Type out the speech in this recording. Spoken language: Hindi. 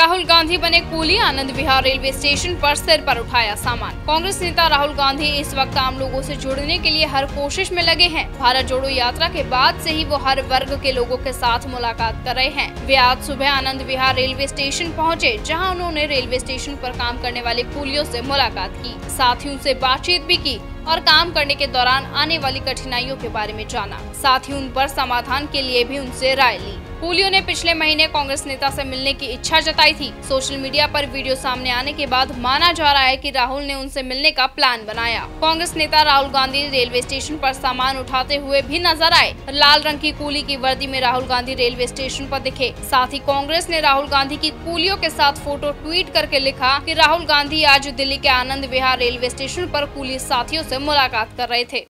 राहुल गांधी बने कूली, आनंद विहार रेलवे स्टेशन पर सिर पर उठाया सामान। कांग्रेस नेता राहुल गांधी इस वक्त आम लोगों से जुड़ने के लिए हर कोशिश में लगे हैं। भारत जोड़ो यात्रा के बाद से ही वो हर वर्ग के लोगों के साथ मुलाकात कर रहे हैं। वे आज सुबह आनंद विहार रेलवे स्टेशन पहुंचे, जहां उन्होंने रेलवे स्टेशन पर काम करने वाले कूलियों से मुलाकात की, साथ ही उनसे बातचीत भी की और काम करने के दौरान आने वाली कठिनाइयों के बारे में जाना। साथ ही उन पर समाधान के लिए भी उनसे राय ली। कूलियों ने पिछले महीने कांग्रेस नेता से मिलने की इच्छा जताई थी। सोशल मीडिया पर वीडियो सामने आने के बाद माना जा रहा है कि राहुल ने उनसे मिलने का प्लान बनाया। कांग्रेस नेता राहुल गांधी रेलवे स्टेशन पर सामान उठाते हुए भी नजर आए। लाल रंग की कूली की वर्दी में राहुल गांधी रेलवे स्टेशन पर दिखे। साथ ही कांग्रेस ने राहुल गांधी की कूलियों के साथ फोटो ट्वीट करके लिखा कि राहुल गांधी आज दिल्ली के आनंद विहार रेलवे स्टेशन पर कूली साथियों से मुलाकात कर रहे थे।